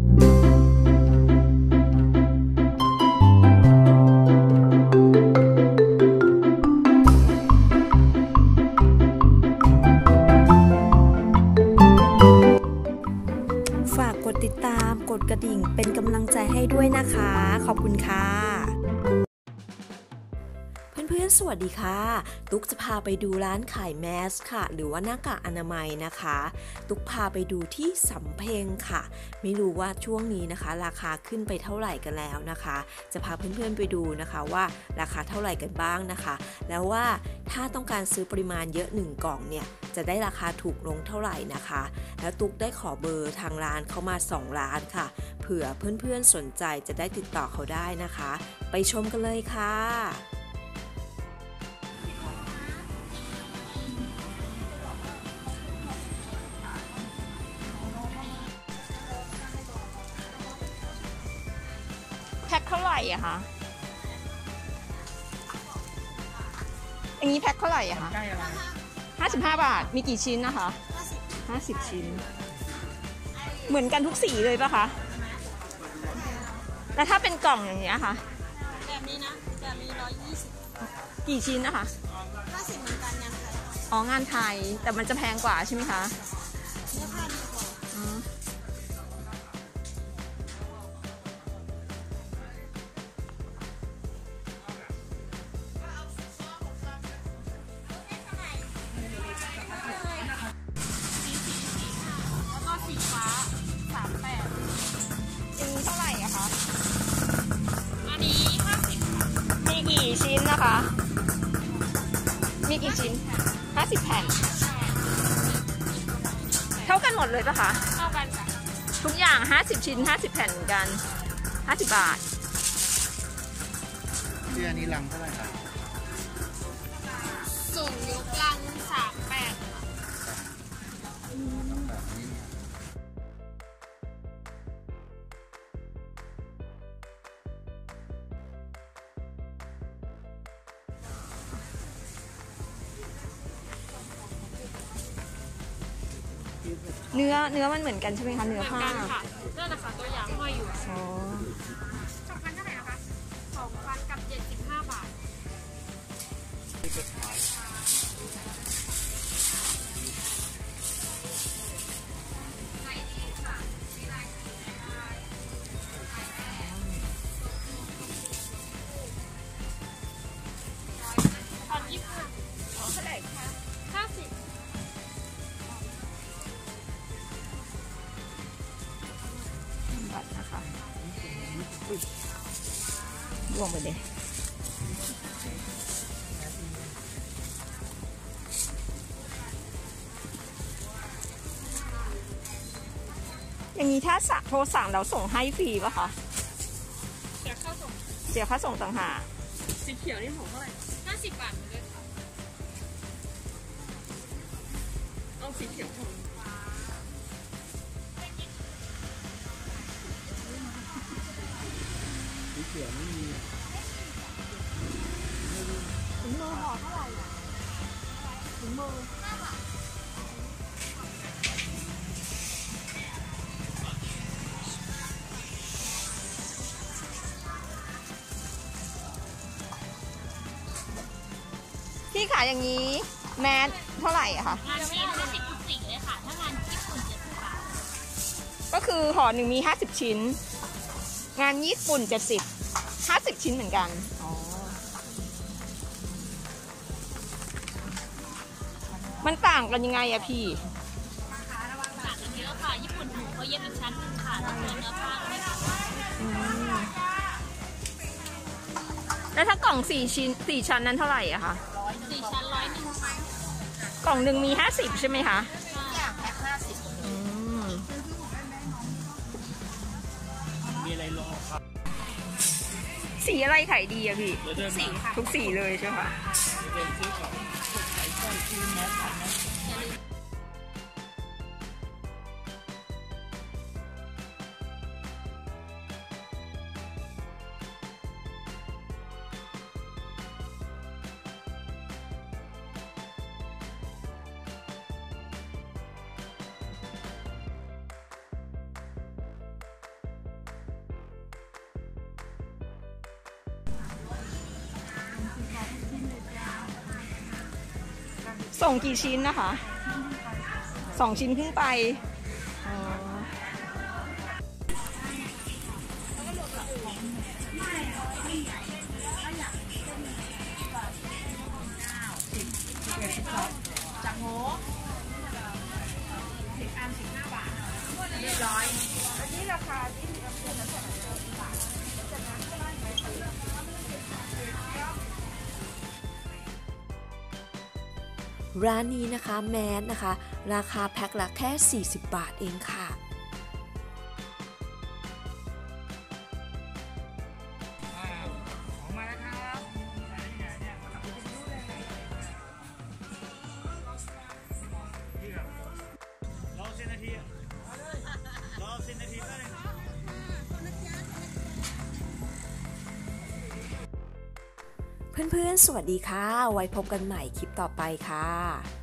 ฝากกดติดตามกดกระดิ่งเป็นกำลังใจให้ด้วยนะคะขอบคุณค่ะเพื่อนๆสวัสดีค่ะตุ๊กจะพาไปดูร้านขายแมสค่ะหรือว่าหน้ากากอนามัยนะคะตุ๊กพาไปดูที่สำเพ็งค่ะไม่รู้ว่าช่วงนี้นะคะราคาขึ้นไปเท่าไหร่กันแล้วนะคะจะพาเพื่อนๆไปดูนะคะว่าราคาเท่าไหร่กันบ้างนะคะแล้วว่าถ้าต้องการซื้อปริมาณเยอะ1กล่องเนี่ยจะได้ราคาถูกลงเท่าไหร่นะคะแล้วตุ๊กได้ขอเบอร์ทางร้านเขามา2ร้านค่ะเผื่อเพื่อนๆสนใจจะได้ติดต่อเขาได้นะคะไปชมกันเลยค่ะแพ็คเท่าไหร่อะคะอย่างนี้แพ็คเท่าไหร่อะคะ55 บาท มีกี่ชิ้นนะคะ50 ชิ้น เหมือนกันทุกสีเลยปะคะ แล้วถ้าเป็นกล่องอย่างเงี้ยคะแบบนี้นะแบบนี้120กี่ชิ้นนะคะ50เหมือนกันงานไทยอ๋องานไทย แต่มันจะแพงกว่าใช่ไหมคะเนื้อผ้าดีกว่าสีฟ้า38อย่างนี้เท่าไหร่อะคะอันนี้50มีกี่ชิ้นนะคะ มีกี่ชิ้น50 แผ่นเท่ากันหมดเลยปะคะเท่ากันค่ะทุกอย่าง50 ชิ้น50 แผ่นเหมือนกัน50 บาทที่อันนี้ลังเท่าไหร่ครับส่งยกลัง38เนื้อมันเหมือนกันใช่ไหมคะเนื้อผ้าเหมือนกันค่ะนั่นนะคะตัวอย่างห้อยอยู่อ๋อ2,000เท่าไหร่นะคะ2,000กับ75 บาทตอน25เท่าไหร่คะ50บัตรนะคะรวมไปเลยอย่างนี้ถ้าโทรสั่งเราส่งให้ฟรีป่ะคะเสียค่าส่งต่างหากสีเขียวนี่ของเท่าไหร่50 บาทเลยค่ะเอาสีเขียวของสีเขียวไม่มีถุงมือห่อเท่าไหร่ถุงมือพี่ขายอย่างนี้แมสเท่าไหร่อะคะงานนี้50ทุกสีเลยค่ะถ้างานญี่ปุ่น70 บาทก็คือห่อหนึ่งมี50 ชิ้นงานญี่ปุ่น50 ชิ้นเหมือนกันอ๋อมันต่างกันยังไงอะพี่ต่างกันเยอะค่ะญี่ปุ่นหมูเขาเย็บอีกชั้นนึงค่ะแล้วเนื้อผ้าไม่ค่ะแล้วถ้ากล่อง4 ชั้นนั้นเท่าไหร่อะคะ 4 ชั้น101 กล่องหนึ่งมี50ใช่ไหมคะอย่างแพ็ค50 มีอะไรลงครับสีอะไรขายดีอะพี่สีค่ะทุกสีเลยใช่ไหมเป็นซื้อของขายก้อนซื้อแมสขายแมสส่งกี่ชิ้นนะคะ2 ชิ้นขึ้นไปอ๋อจากโห10 อัน 15 บาทเรียบร้อยอันนี้ราคาที่มีราคาแล้วแต่10 บาทจากนั้นก็ได้ไหมร้านนี้นะคะแมสนะคะ ราคาแพ็คละแค่40 บาทเองค่ะออกมาแล้วครับรอ10 นาทีรอ10 นาทีก็เลยเพื่อนๆ สวัสดีค่ะ ไว้พบกันใหม่คลิปต่อไปค่ะ